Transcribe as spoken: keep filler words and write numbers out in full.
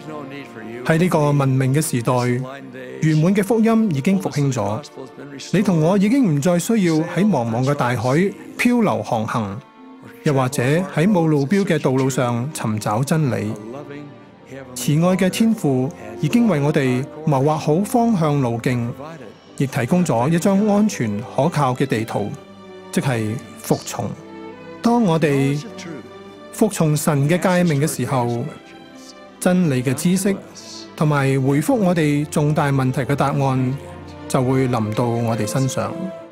喺呢個文明嘅時代，圓滿嘅福音已經復興咗。你同我已經唔再需要喺茫茫嘅大海漂流航行，又或者喺冇路標嘅道路上尋找真理。慈愛嘅天父已經為我哋謀劃好方向路徑，亦提供咗一張安全可靠嘅地圖，即係服從。當我哋服從神嘅誡命嘅時候，真理嘅知識同埋回覆我哋重大問題嘅答案就會臨到我哋身上。